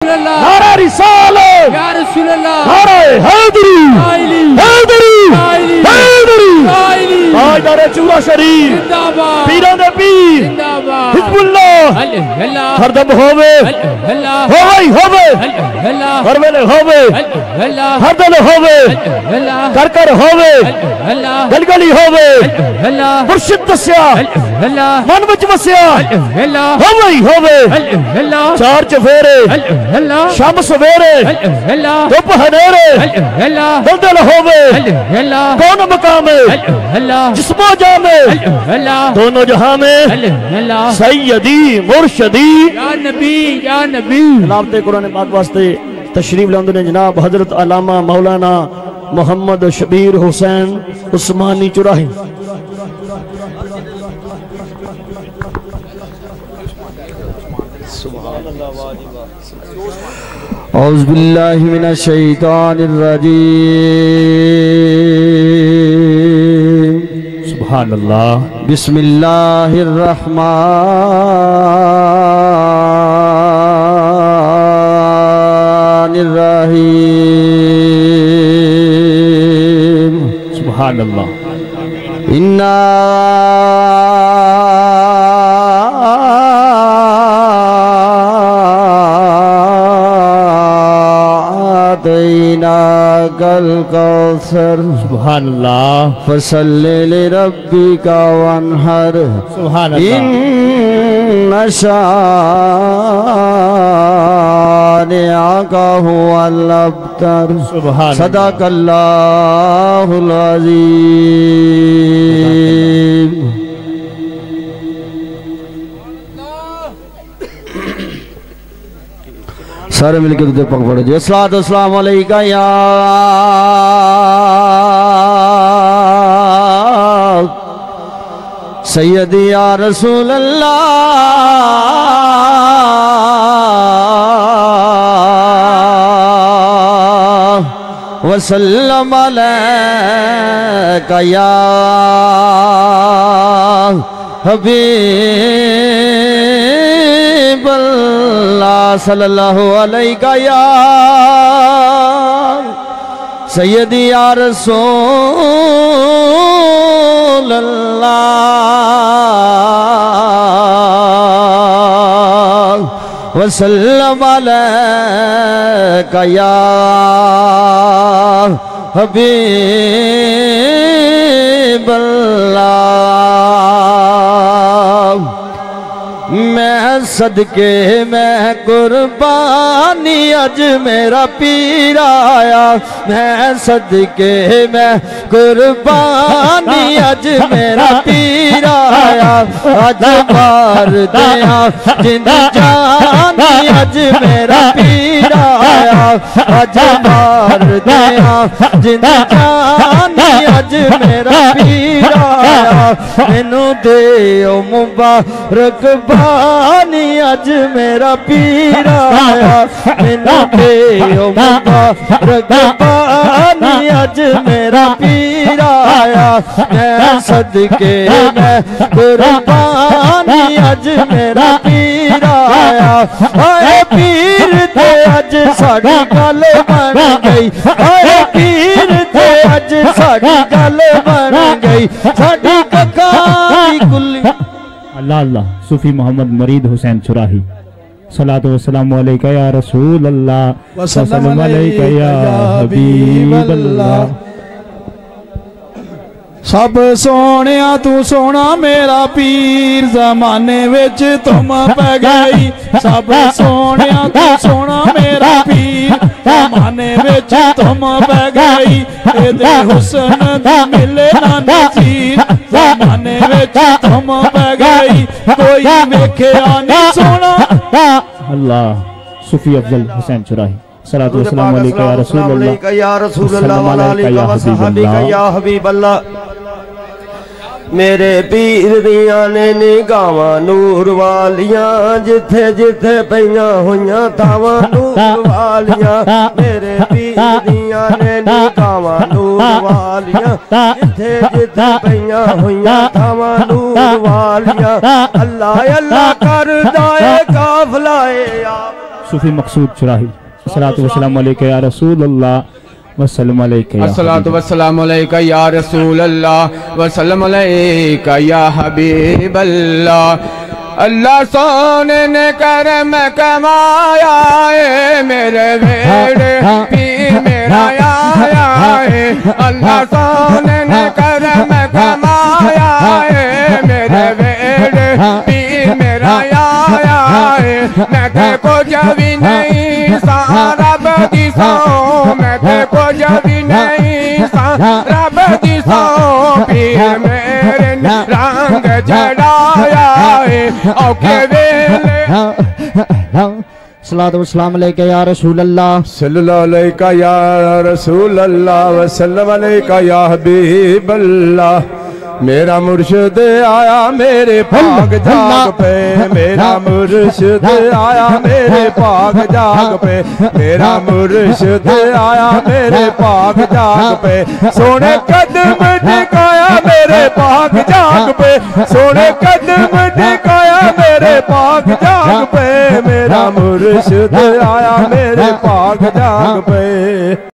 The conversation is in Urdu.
رسول اللہ نعرہ رسالت یا رسول اللہ نعرہ حیدری حیدری حیدری تاجدار چورا شریف زندہ باد پیران دے پیر زندہ باد حزب اللہ اللہ ہر دم ہووے اللہ ہووے ہووے اللہ ہر ویلے ہووے اللہ ہر دل ہووے اللہ کر کر ہووے اللہ گل گلی ہووے اللہ مرشد دسیا اللہ من وچ وسیا اللہ ہووے ہووے اللہ چار چفیرے اللہ شام سویرے اللہ دھوپ ہنیرے اللہ دل دل ہووے اللہ کون مقام ہے اللہ جسم و جاں میں اللہ دونوں جہاں میں اللہ سیدی مرشدی یا نبی یا نبی تلاوت قرآن پاک واسطے تشریف لاندے نے جناب حضرت علامہ مولانا محمد شبیر حسین عثمانی چراہی اعوذ باللہ من الشیطان الرجیم سبحان اللہ بسم اللہ الرحمن الرحیم سبحان اللہ أعطيناك الكوثر سبحان اللہ فصل لربك وانحر سبحان اللہ إن شانئك هو الأبتر سبحان صدق الله العظيم سارے مل کے تو پاک پڑھو جی الصلاۃ والسلام علیکہ یا سیدی یا رسول اللہ وسلم علیکہ یا حبیب اللہ صلی اللہ علیہ یا سیدی یا رسول اللہ وسلم علیکہ یا حبیب اللہ میں صدقے میں قربانی اج میرا پیر آیا میں صدقے میں قربانی اج میرا پیر آیا اج مار دیا جند جانی اج میرا پیر آیا اج مار دیا جند جانی اج میرا پیر آیا مینو دیو مبارک بانی اج میرا پیر آیا مینو دیو مبارک بانی اج میرا پیر آیا میں صدقے میں قربانی اج میرا پیر آیا اے پیر تے اج ساڑی گل بن گئی اے پیر تے اج ساڑی گل بن گئی ساڑی ککاری کلی اللہ اللہ صوفی محمد مرید حسین چراہی صلاۃ والسلام علیکہ یا رسول اللہ وسلم علیکہ یا حبیب اللہ سب سونیا تو سونا میرا پیر زمانے وچ تم پہ گئی سب سونیا تو سونا میرا پیر زمانے وچ تم پہ گئی دے حسن دی ملے نہ نظیر زمانے وچ تم پہ گئی کوئی ویکھیا نہیں سونا اللہ صوفی افضل حسین چراہی صلاۃ والسلام علیکہ یا رسول اللہ یا رسول اللہ علیکہ وصحبہ یا حبیب اللہ میرے پیر دیاں نے نگاواں نور والیاں جتھے جتھے پیاں ہویاں تھاواں نور والیاں میرے پیر دیاں نے نگاواں نور والیاں جتھے جتھے پیاں ہویاں تھاواں نور والیاں اللہ اللہ کر دائے قافلہ آپ صوفی مقصود چراہی الصلاۃ والسلام علیکہ یا رسول اللہ وسلم علیکہ یا الصلاۃ والسلام علیکہ یا رسول اللہ وسلم علیکہ یا حبیب اللہ اللہ سونے نے کرم کمایا ہے میرے بیڑے پیر میرا آیا ہے اللہ سونے نے کرم کمایا ہے میرے بیڑے پیر میرا آیا ہے میں تے کو جبی نہیں سارا بدی سو میں تے کو جبی نہیں سارا بدی سو پیر میرے رنگ جڑایا ہے اوکے ویلے صلاۃ والسلام علیکہ یا رسول اللہ صلی اللہ علیکہ یا رسول اللہ وسلم علیکہ یا حبیب اللہ میرا مرشد آیا میرے پاک جاگ پہ میرا مرشد آیا میرے پاک جاگ پہ میرا مرشد آیا میرے پاک جاگ پہ سونے قدم ٹھکایا میرے پاک جاگ پہ سونے قدم ٹھکایا میرے پاک جاگ پہ میرا مرشد آیا میرے پاک جاگ پہ